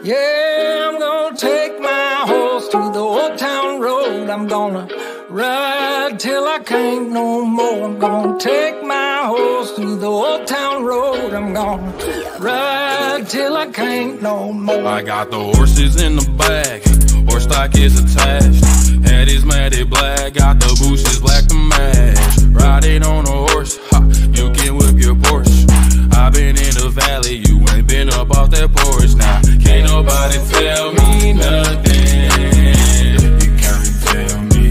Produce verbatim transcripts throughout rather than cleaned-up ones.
Yeah, I'm gonna take my horse to the old town road. I'm gonna ride till I can't no more. I'm gonna take my horse to the old town road. I'm gonna ride till I can't no more. I got the horses in the back, horse stock is attached. Head is matted black, got the bushes black to match. Riding on a horse, ha, you can whip your Porsche. I been in the valley, you ain't been up off that porch. Now, can't nobody tell me nothing. You can't tell me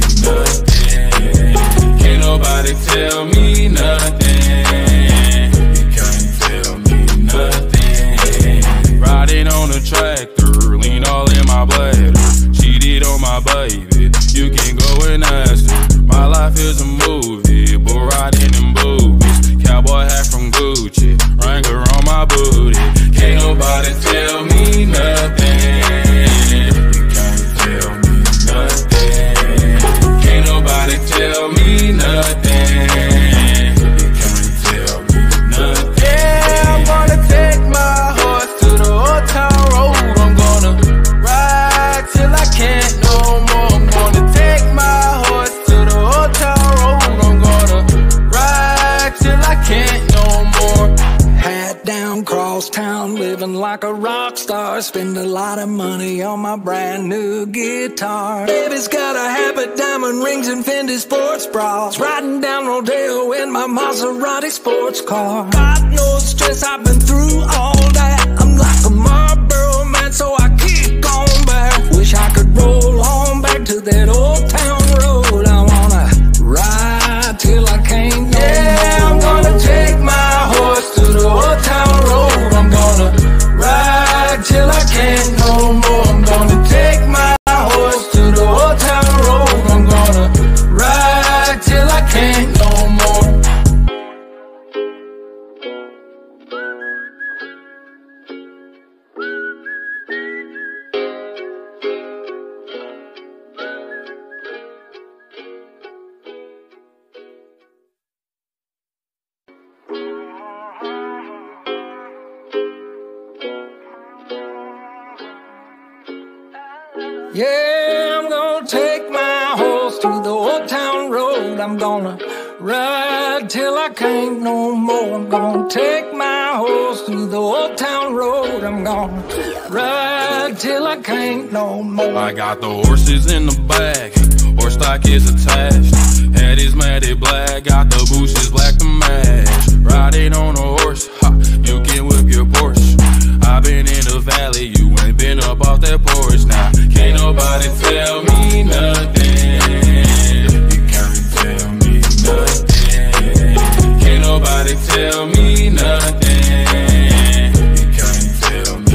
nothing. Can't nobody tell me nothing. You can't tell me nothing. Riding on a tractor, lean all in my bladder. Cheated on my baby, you can go and ask her. My life is a movie, but riding in boobies. Cowboy hat from Gucci, Wrangler on my booty. Can't nobody tell me nothing. You can't tell me nothing. Can't nobody tell me nothing. You can't tell me nothing. Yeah, I'm gonna take my horse to the old town road. I'm gonna ride till I can't no more. I'm gonna take my horse to the old town road. I'm gonna ride till I can't no more. Hat down, cross town, living like a rock star. Spend a lot of money on my brand new guitar. Baby's got a habit, diamond rings and Fendi sports bras. Riding down Rodeo in my Maserati sports car. Got no stress, I've been through all that. I'm like a Marlboro man, so I keep going back. Wish I could roll home back to that old town road. I wanna ride till I can't no Yeah, more. I'm gonna take my horse to the old town road. I'm gonna ride till I can't no more. I'm gonna take my horse to the old town road. I'm gonna ride till I can't no more. Yeah, I'm gonna take my horse to the old town road. I'm gonna ride till I can't no more. I'm gonna take my horse to the old town road. I'm gonna ride till I can't no more. I got the horses in the back, horse stock is attached. Head is matted black, got the bushes black to match. Riding on a horse, ha, you can whip your Porsche. I been in the valley, you ain't been up off that porch. Now, can't nobody tell me nothing. You can't tell me nothing. Can't nobody tell me nothing. You can't tell me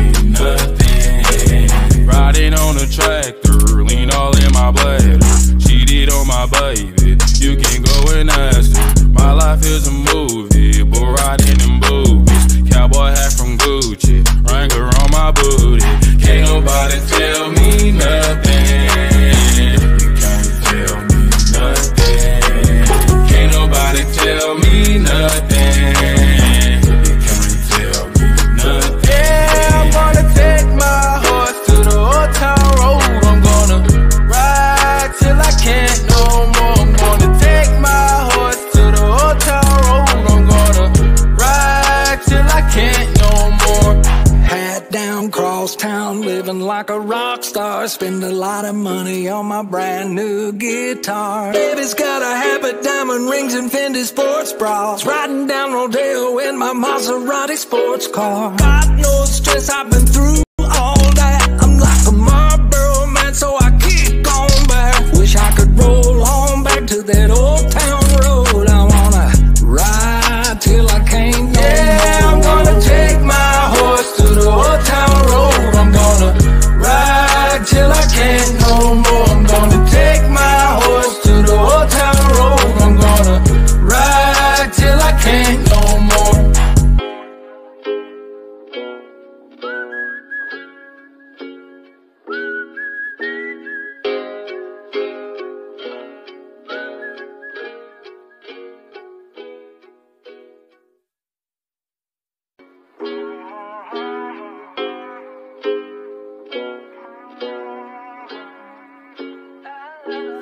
nothing. Riding on a tractor, lean all in my bladder. Cheated on my baby, you can go and ask her. My life is a movie, but riding in boobies. Cowboy hat from Gucci, Wrangler on my booty. Can't nobody tell me nothing. You can't tell me nothing. Can't nobody tell me nothing. You can't tell me nothing. Yeah, I'm gonna take my horse to the old town road. I'm gonna ride till I can't no more. I'm gonna take my horse to the old town road. I'm gonna ride till I can't no more. Hat down, cross town, living like a rock star. Spend a lot of money on my brand new guitar. Baby's got a habit, diamond rings and Fendi sports bras. Riding down Rodeo in my Maserati sports car. Got no stress, I've been through all that. I'm like a Marlboro man, so I keep going back. Wish I could roll home back to that old town road. I wanna ride till I can't no Yeah, more. I'm gonna take my horse to the old town road. I'm gonna ride till I can't no more. I'm gonna take my horse to the old town road. I'm gonna ride till I can't no more.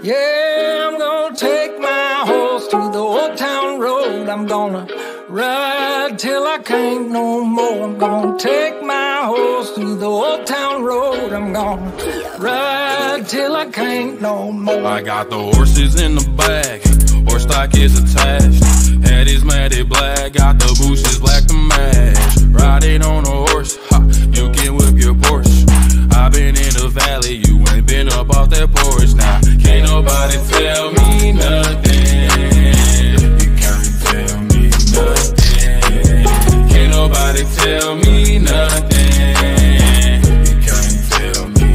Yeah, I'm gonna take my horse to the old town road. I'm gonna ride till I can't no more. I'm gonna take my horse to the old town road. I'm gonna ride till I can't no more. I got the horses in the bag, horse stock is attached. Head is matted black, got the bushes black to match. Riding on a horse, ha, you can whip your Porsche. I've been in the valley, you ain't been up off that porch. Now, can't nobody tell me nothing. You can't tell me nothing. Can't nobody tell me nothing. You can't tell me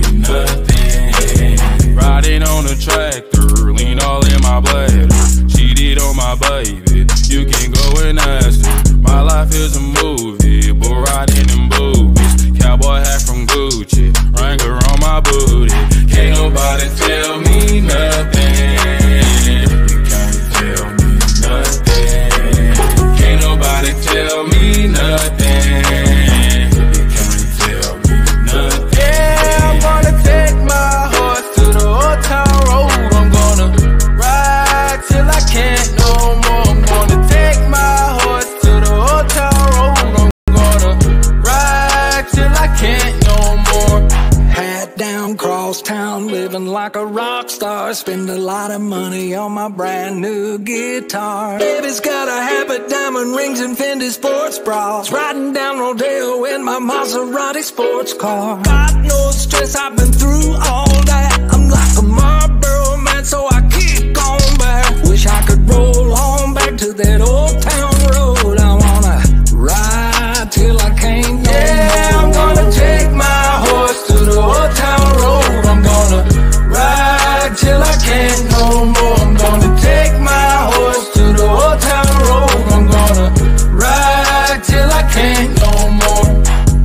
nothing. Riding on a tractor, lean all in my bladder. Cheated on my baby, you can go and ask her. My life is a movie, but riding in boobies. Cowboy hat from Gucci, Wrangler on my booty. Can't nobody tell me nothing. You can't tell me nothing. Can't nobody tell me nothing. You can't tell me nothing. Yeah, I'm gonna take my horse to the old town road. I'm gonna ride till I can't no more. I'm gonna take my horse to the old town road. I'm gonna ride till I can't no more. Hat down, cross town, living like a rock star. Spend a lot of money on my brand new guitar. Baby's got a habit, diamond rings and Fendi sports bras. Riding down Rodeo in my Maserati sports car. Got no stress, I've been through all that. I'm like a Marlboro man, so I kick on back. Wish I could roll on back to that old town road. I wanna ride till I can't no Yeah, more. I'm gonna take my horse to the old town road. I'm gonna ride till I can't no more. I'm gonna take my horse to the old town road. I'm gonna ride till I can't no more.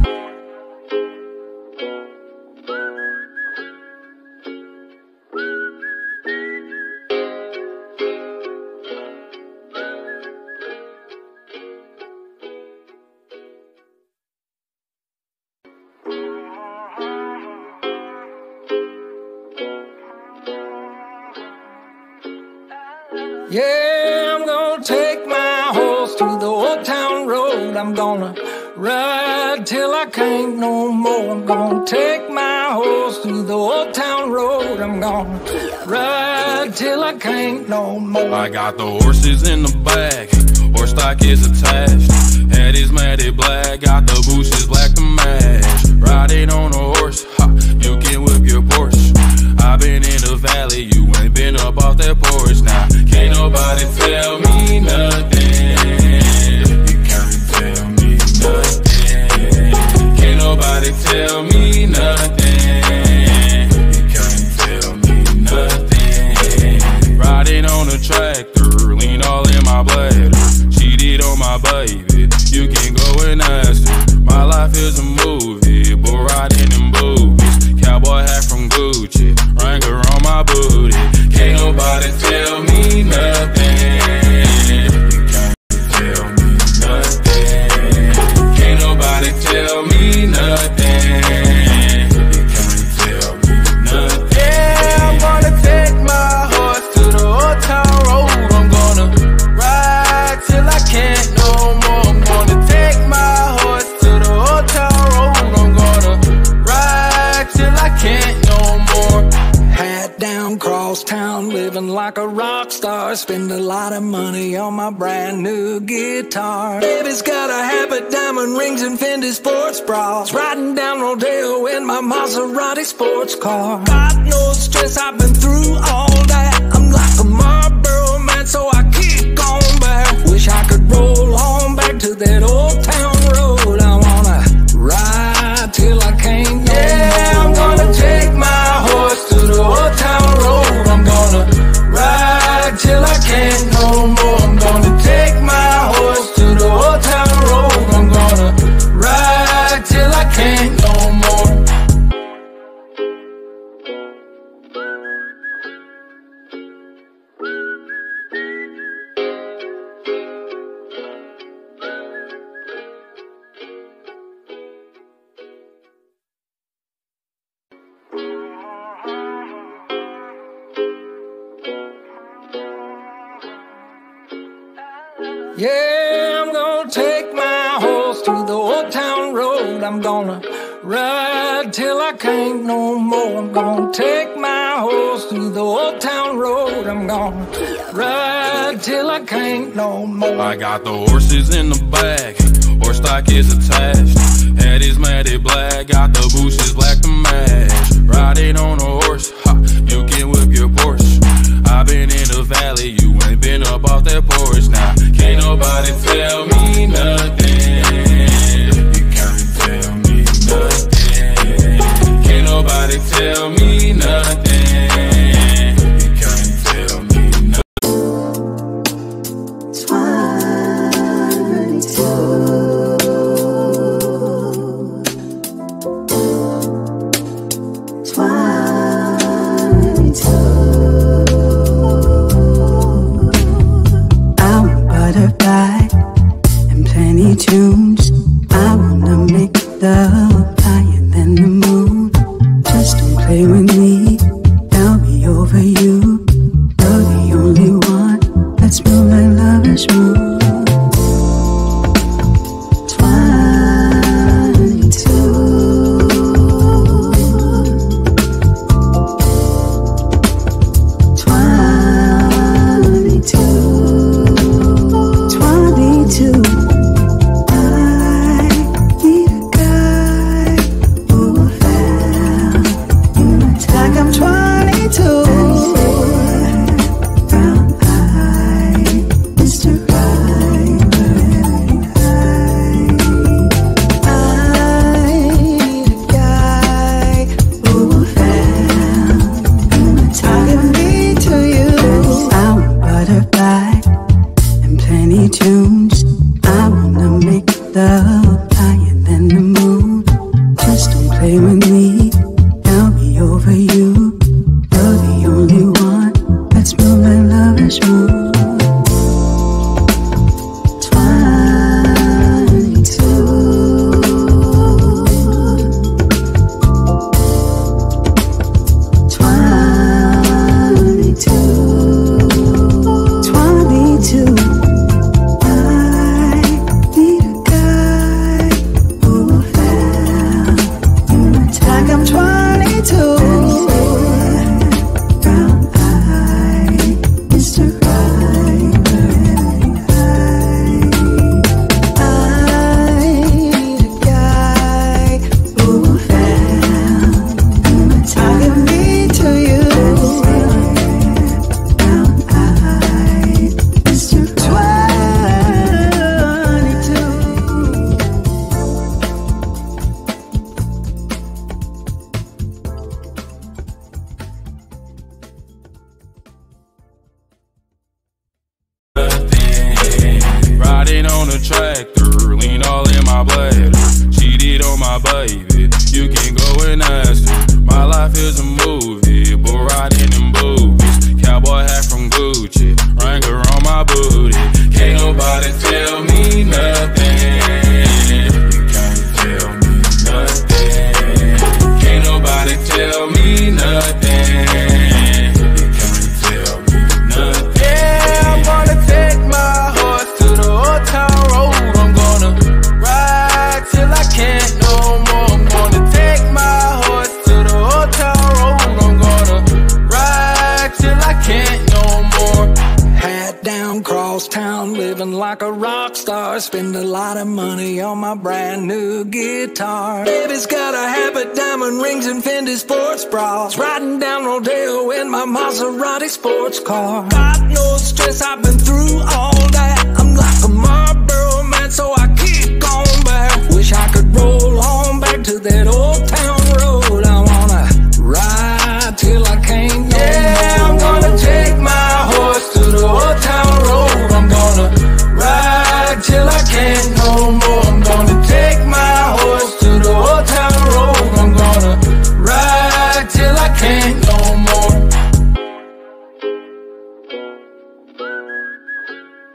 Yeah, I'm gonna take my horse to the old town road. I'm gonna ride till I can't no more. I'm gonna take my horse to the old town road. I'm gonna ride till I can't no more. I got the horses in the bag, horse stock is attached. Head is matted black, got the bushes black to match. Riding on a horse, ha, you can whip your Porsche. I've been in the valley, you ain't been up off that porch. Now, can't nobody tell me nothing. You can't tell me nothing. Can't nobody tell me nothing. You can't tell me nothing. Riding on a tractor, lean all in my bladder. Cheated on my baby, you can go and ask her. My life is a movie, but riding in boobies. Cowboy hat from Gucci, Wrangler on my booty. Can't nobody tell me nothing. You can't tell me nothing. Can't nobody tell me nothing. You can't tell me nothing. Yeah, I'm gonna take my horse to the old town road. I'm gonna ride till I can't no more. I'm gonna take my horse to the old town road. I'm gonna ride till I can't no more. Hat down, cross town, living like a rock star. Spend a lot of money on my brand new guitar. Baby's got a habit, diamond rings and Fendi sports bras. Riding down Rodeo in my Maserati sports car. Got no stress, I've been through all that. I'm like a Marlboro man, so I kick on back. Wish I could roll on back to that old town road. I wanna ride till I can't no Yeah, more. I'm gonna take my horse to the old town road. I'm gonna ride till I can't no more. I'm gonna take my horse to the old town road. I'm gonna ride till I can't no more. Yeah, I'm gonna take my horse to the old town road. I'm gonna ride till I can't no more. I'm gonna take my horse to the old town road. I'm gonna ride till I can't no more. I got the horses in the back, horse stock is attached. Head is matted black, got the bushes black to match. Riding on a horse, ha, you can whip your Porsche. I've been in the valley, you ain't been up off that porch. Now, can't nobody tell me nothing. You can't tell me nothing. Can't nobody tell me nothing. You can't tell me nothing. Tunes. I wanna make love higher than the moon. Just don't play with me, I'll be over you. You're the only one that's moving like lovers move. Cowboy hat from Gucci, Wrangler on my booty. Can't nobody tell me nothing. You can't tell me nothing. Can't nobody tell me nothing. You can't tell me nothing. Yeah, I'm gonna take my horse to the old town road. I'm gonna ride till I can't no more. I'm gonna take my horse to the old town road. I'm gonna ride till I can't no more. Hat down, cross town, living like a rock star. Spend a lot of money on my brand new guitar. Baby's got a habit, diamond rings and Fendi sports bras. Riding down Rodeo in my Maserati sports car. Got no stress, I've been through all that. I'm like a Marlboro man, so I kick on back. Wish I could roll on back to that old town road. I wanna ride till I can't no Yeah, more. I'm gonna take my horse to the old town road. I'm gonna ride till I can't no more. I'm gonna take my horse to the old town road. I'm gonna ride till I can't no more.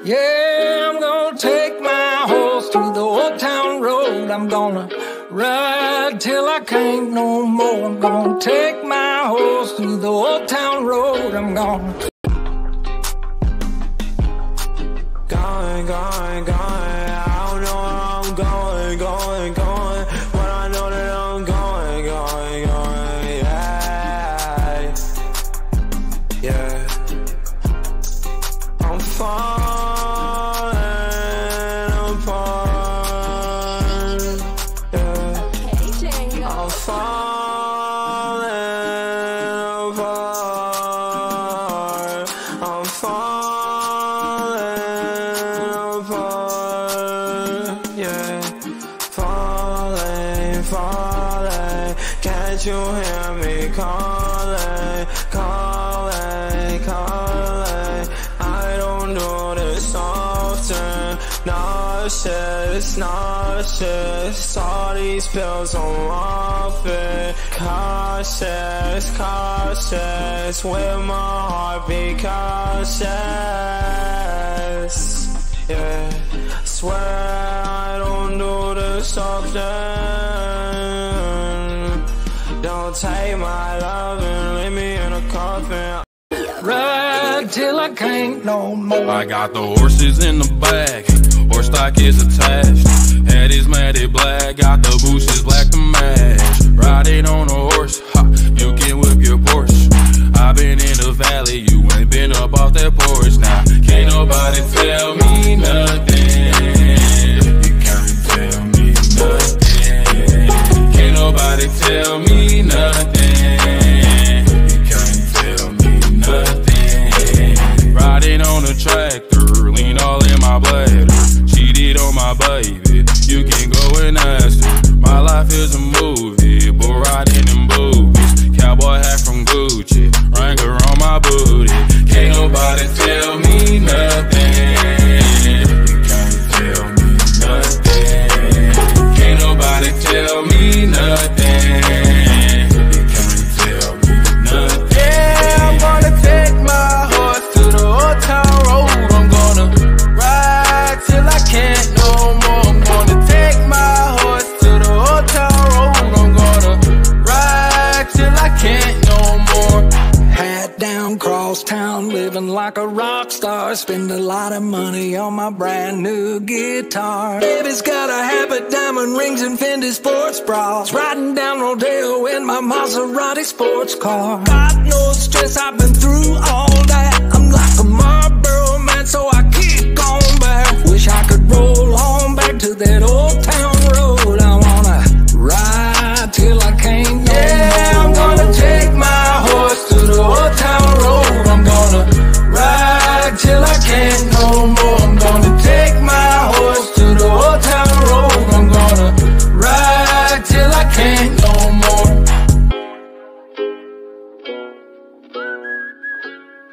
Yeah, I'm gonna take my horse to the old town road. I'm gonna ride till I can't no more. I'm gonna take my horse to the old town road. I'm gonna Going, going, going, I don't know where I'm going, going, going, but I know that I'm going, going, going, yeah, yeah. I'm falling apart, yeah. I'm falling apart, I'm falling apart, yeah. Falling, falling, can't you hear me calling, calling, calling? I don't do this often. Nauseous, nauseous, all these pills I'm off it. Cautious, cautious, with my heartbeat cautious, yeah. Swear I don't do this often. Don't take my love and leave me in a coffin. ride till I can't no more. I got the horses in the back, horse stock is attached. Head is matted black, got the bushes black to match. Riding on a horse, ha, you can whip your Porsche. I been in the valley, you ain't been up off that porch. Now, can't nobody tell me nothing. You can't tell me nothing. Can't nobody tell me nothing. You can't tell me nothing. Riding on a tractor, lean all in my bladder. Cheated on my baby, you can go and ask her. My life is a movie, but riding in boobies. Cowboy hat from Gucci, Wrangler on my booty. Can't nobody tell me nothing. You can't tell me nothing. Can't nobody tell me nothing. You can't tell me nothing. Yeah, I'm gonna take my horse to the old town road. I'm gonna ride till I can't no more. I'm gonna take my horse to the old town road. I'm gonna ride till I can't no more. Hat down, cross town, living like a rock star. Spend a lot of money on my brand new guitar. Baby's got a habit, diamond rings and Fendi sports bras. Riding down Rodeo in my Maserati sports car. Got no stress, I've been through all that. I'm like a Marlboro man, so I keep going back. Wish I could roll on back to that old town road. I wanna ride till I can't no Yeah, more. I'm gonna take my horse to the old town road. I'm gonna ride till I can't no more. I'm gonna take my horse to the old town road. I'm gonna ride till I can't no more.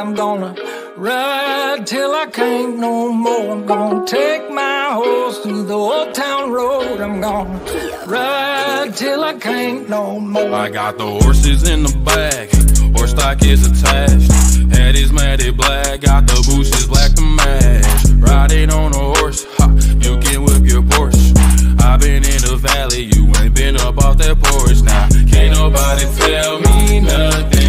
I'm gonna ride till I can't no more. I'm gonna take my horse through the old town road. I'm gonna ride till I can't no more. I got the horses in the back, horse stock is attached. Head is matted black, got the bushes black to match. Riding on a horse, ha, you can whip your Porsche. I been in the valley, you ain't been up off that porch. Now, can't nobody tell me nothing.